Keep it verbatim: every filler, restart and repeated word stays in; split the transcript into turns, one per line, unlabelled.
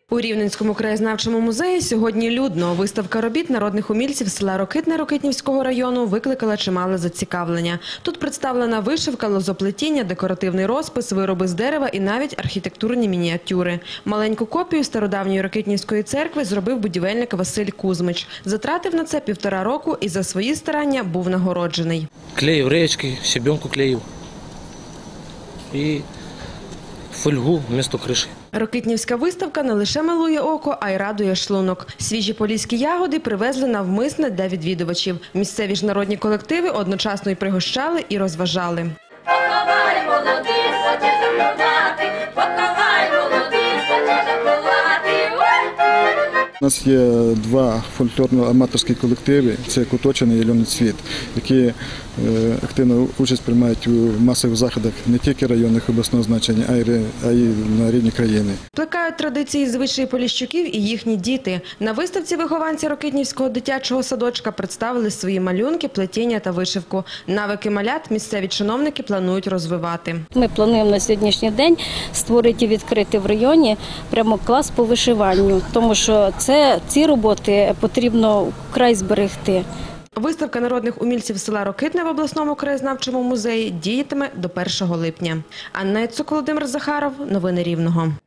У Рівненському краєзнавчому музеї сьогодні людно. Виставка робіт народних умільців села Рокитне Рокитнівського району викликала чимале зацікавлення. Тут представлена вишивка, лозоплетіння, декоративний розпис, вироби з дерева і навіть архітектурні мініатюри. Маленьку копію стародавньої Рокитнівської церкви зробив будівельник Василь Кузьмич. Затратив на це півтора року і за свої старання був нагороджений.
Клеїв реєчки, щебенку клеїв і фольгу вмісто криші.
Рокитнівська виставка не лише милує око, а й радує шлунок. Свіжі поліські ягоди привезли навмисне для відвідувачів. Місцеві ж народні колективи одночасно й пригощали, і розважали.
Поховай молодих, хоче заплювати, поховай молодих, хоче заплювати.
У нас є два фольклорно-аматорські колективи – це Куточини і Льоний Цвіт, які активну участь приймають у масових заходах не тільки районних обласного значення, а й на рівні країни.
Плекають традиції звичаї поліщуків і їхні діти. На виставці вихованці Рокитнівського дитячого садочка представили свої малюнки, плетіння та вишивку. Навики малят місцеві чиновники планують розвивати.
Ми плануємо на сьогоднішній день створити і відкрити в районі прямо клас по вишиванню, тому що це, ці роботи потрібно вкрай зберегти.
Виставка народних умільців села Рокитне в обласному краєзнавчому музеї діятиме до першого липня. Анна Яцук, Володимир Захаров. Новини Рівного.